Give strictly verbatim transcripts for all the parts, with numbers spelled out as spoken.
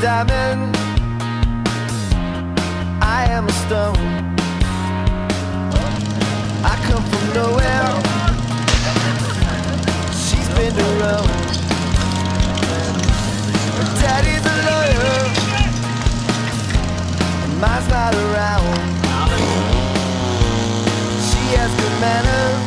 diamond, I am a stone. I come from nowhere, she's been to Rome. Her daddy's a lawyer, mine's not around. She has good manners,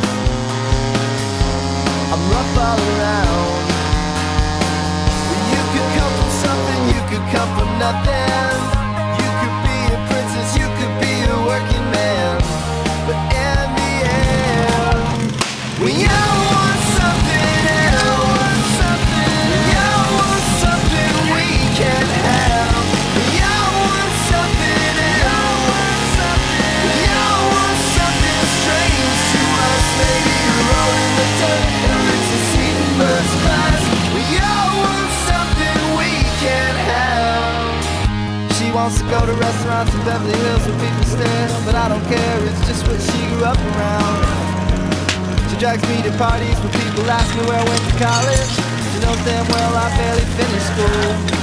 I'm rough all around. You could come from something, you could come from nothing. You could be a princess, you could be a working man. But in the end, when you want something and I want something, when you want something we can't have. When you want something and I want something, when you want something strange to us, maybe you're rolling the dirt and it's a seat in first class. When you want something we can't have. She wants to go to restaurants in Beverly Hills where people stare, but I don't care, it's just what she grew up around. She drags me to parties where people ask me where I went to college. She knows damn well I barely finished school.